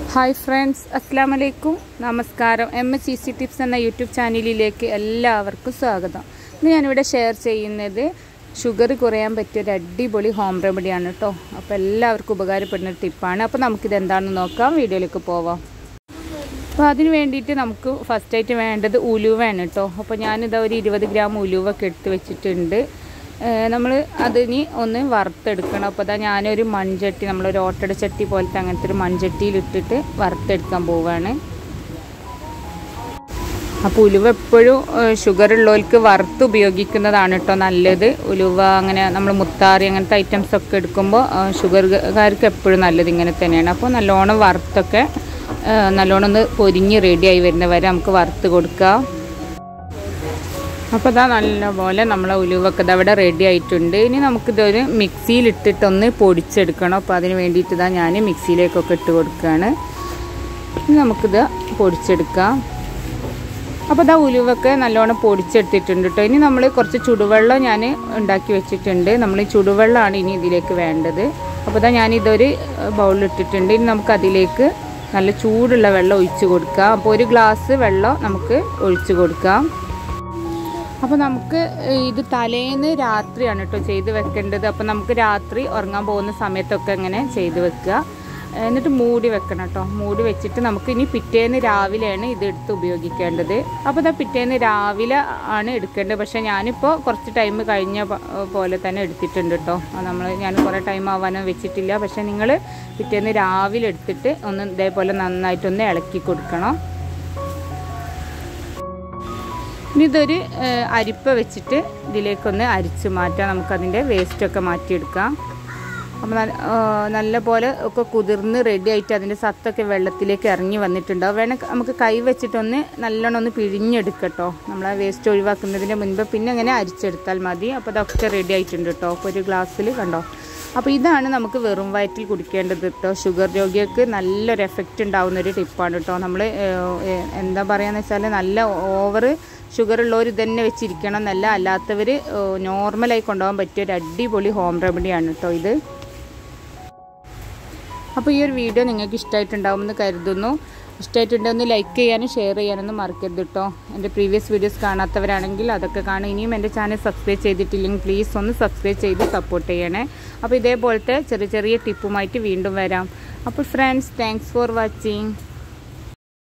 Hi friends, അസ്സലാമു അലൈക്കും, നമസ്കാരം. MHEC ടിപ്സ് എന്ന യൂട്യൂബ് ചാനലിലേക്ക് എല്ലാവർക്കും സ്വാഗതം. ഇന്ന് ഞാനിവിടെ ഷെയർ ചെയ്യുന്നത് ഷുഗർ കുറയാൻ പറ്റിയൊരു അടിപൊളി ഹോം റെമഡിയാണ് കേട്ടോ. അപ്പോൾ എല്ലാവർക്കും ഉപകാരപ്പെടുന്ന ടിപ്പാണ്. അപ്പോൾ നമുക്കിത് എന്താണെന്ന് നോക്കാം, വീഡിയോയിലേക്ക് പോവാം. അപ്പോൾ അതിന് വേണ്ടിയിട്ട് നമുക്ക് ഫസ്റ്റായിട്ട് വേണ്ടത് ഉലുവയാണ് കേട്ടോ. അപ്പോൾ ഞാനിതാ ഒരു 20 ഗ്രാം ഉലുവൊക്കെ എടുത്ത് വെച്ചിട്ടുണ്ട്. നമ്മൾ അതിന് ഒന്ന് വറുത്തെടുക്കണം. അപ്പോൾ അതാ ഞാനൊരു മൺചട്ടി, നമ്മളൊരു ഓട്ടട ചട്ടി പോലത്തെ അങ്ങനത്തെ ഒരു മൺചട്ടിയിലിട്ടിട്ട് വറുത്തെടുക്കാൻ പോവുകയാണ്. അപ്പോൾ ഉലുവ എപ്പോഴും ഷുഗർ ഉള്ളവർക്ക് വറുത്ത് ഉപയോഗിക്കുന്നതാണ് കേട്ടോ നല്ലത്. ഉലുവ അങ്ങനെ നമ്മൾ മുത്താറി അങ്ങനത്തെ ഐറ്റംസൊക്കെ എടുക്കുമ്പോൾ ഷുഗർകാർക്ക് എപ്പോഴും നല്ലത് ഇങ്ങനെ തന്നെയാണ്. അപ്പോൾ നല്ലോണം വറുത്തൊക്കെ നല്ലോണം ഒന്ന് പൊരിഞ്ഞ് റെഡിയായി വരുന്നവരെ നമുക്ക് വറുത്ത് കൊടുക്കാം. അപ്പോൾ ഇതാ നല്ലപോലെ നമ്മളെ ഉലുവൊക്കെ ഇതവിടെ റെഡി ആയിട്ടുണ്ട്. ഇനി നമുക്കിതൊരു മിക്സിയിലിട്ടിട്ടൊന്ന് പൊടിച്ചെടുക്കണം. അപ്പോൾ അതിന് വേണ്ടിയിട്ട് ഇതാ ഞാൻ മിക്സിയിലേക്കൊക്കെ ഇട്ട് കൊടുക്കുകയാണ്. ഇനി നമുക്കിത് പൊടിച്ചെടുക്കാം. അപ്പോൾ ഇതാ ഉലുവൊക്കെ നല്ലോണം പൊടിച്ചെടുത്തിട്ടുണ്ട് കേട്ടോ. ഇനി നമ്മൾ കുറച്ച് ചുടുവെള്ളം ഞാൻ ഉണ്ടാക്കി വെച്ചിട്ടുണ്ട്. നമ്മൾ ഈ ചുടുവെള്ളമാണ് ഇനി ഇതിലേക്ക് വേണ്ടത്. അപ്പോൾ ഇതാ ഞാനിതൊരു ബൗളിലിട്ടിട്ടുണ്ട്. ഇനി നമുക്കതിലേക്ക് നല്ല ചൂടുള്ള വെള്ളം ഒഴിച്ച് കൊടുക്കാം. അപ്പോൾ ഒരു ഗ്ലാസ് വെള്ളം നമുക്ക് ഒഴിച്ച് കൊടുക്കാം. അപ്പോൾ നമുക്ക് ഇത് തലേന്ന് രാത്രിയാണ് കേട്ടോ ചെയ്ത് വെക്കേണ്ടത്. അപ്പോൾ നമുക്ക് രാത്രി ഉറങ്ങാൻ പോകുന്ന സമയത്തൊക്കെ ഇങ്ങനെ ചെയ്ത് വെക്കുക. എന്നിട്ട് മൂടി വെക്കണം കേട്ടോ. മൂടി വെച്ചിട്ട് നമുക്ക് ഇനി പിറ്റേന്ന് രാവിലെയാണ് ഇത് എടുത്ത് ഉപയോഗിക്കേണ്ടത്. അപ്പോൾ ഇതാ പിറ്റേന്ന് രാവിലെ ആണ് എടുക്കേണ്ടത്. പക്ഷേ ഞാനിപ്പോൾ കുറച്ച് ടൈം കഴിഞ്ഞ പോലെ തന്നെ എടുത്തിട്ടുണ്ട് കേട്ടോ. ഞാൻ കുറേ ടൈം ആവാനോ വെച്ചിട്ടില്ല. പക്ഷേ നിങ്ങൾ പിറ്റേന്ന് രാവിലെ എടുത്തിട്ട് ഒന്ന് ഇതേപോലെ നന്നായിട്ടൊന്ന് ഇളക്കി കൊടുക്കണം. ഇനി ഇതൊരു അരിപ്പ വെച്ചിട്ട് ഇതിലേക്കൊന്ന് അരിച്ച് മാറ്റാം. നമുക്കതിൻ്റെ വേസ്റ്റൊക്കെ മാറ്റിയെടുക്കാം. അപ്പോൾ നല്ല പോലെ ഒക്കെ കുതിർന്ന് റെഡി ആയിട്ട് അതിൻ്റെ സത്തൊക്കെ വെള്ളത്തിലേക്ക് ഇറങ്ങി വന്നിട്ടുണ്ടാവും. വേണമെങ്കിൽ നമുക്ക് കൈ വെച്ചിട്ടൊന്ന് നല്ലോണം ഒന്ന് പിഴിഞ്ഞെടുക്കട്ടോ, നമ്മൾ ആ വേസ്റ്റ് ഒഴിവാക്കുന്നതിന് മുൻപ്. പിന്നെ അങ്ങനെ അരിച്ചെടുത്താൽ മതി. അപ്പോൾ അതൊക്കെ റെഡി ആയിട്ടുണ്ട് കേട്ടോ. അപ്പോൾ ഒരു ഗ്ലാസ്സിൽ കണ്ടോ. അപ്പോൾ ഇതാണ് നമുക്ക് വെറും വയറ്റിൽ കുടിക്കേണ്ടത് കേട്ടോ. ഷുഗർ രോഗികൾക്ക് നല്ലൊരു എഫക്റ്റ് ഉണ്ടാവുന്നൊരു ടിപ്പാണ് കേട്ടോ. നമ്മൾ എന്താ പറയുകയെന്ന് വെച്ചാൽ നല്ല ഓവർ ഷുഗർ ഉള്ളവർ ഇതന്നെ വെച്ചിരിക്കണം എന്നല്ല, അല്ലാത്തവർ നോർമലായി കൊണ്ടുപോകാൻ പറ്റിയ ഒരു അടിപൊളി ഹോം റെമഡിയാണ് കേട്ടോ ഇത്. അപ്പോൾ ഈ ഒരു വീഡിയോ നിങ്ങൾക്ക് ഇഷ്ടമായിട്ടുണ്ടാവുമെന്ന് കരുതുന്നു. ഇഷ്ടമായിട്ടുണ്ടെങ്കിൽ ഒന്ന് ലൈക്ക് ചെയ്യാനും ഷെയർ ചെയ്യാനൊന്നും മറക്കരുത് കേട്ടോ. എൻ്റെ പ്രീവിയസ് വീഡിയോസ് കാണാത്തവരാണെങ്കിൽ അതൊക്കെ കാണും. ഇനിയും എൻ്റെ ചാനൽ സബ്സ്ക്രൈബ് ചെയ്തിട്ടില്ലെങ്കിൽ പ്ലീസ് ഒന്ന് സബ്സ്ക്രൈബ് ചെയ്ത് സപ്പോർട്ട് ചെയ്യണേ. അപ്പോൾ ഇതേപോലത്തെ ചെറിയ ചെറിയ ടിപ്പുമായിട്ട് വീണ്ടും വരാം. അപ്പോൾ ഫ്രണ്ട്സ്, താങ്ക്സ് ഫോർ വാച്ചിങ്.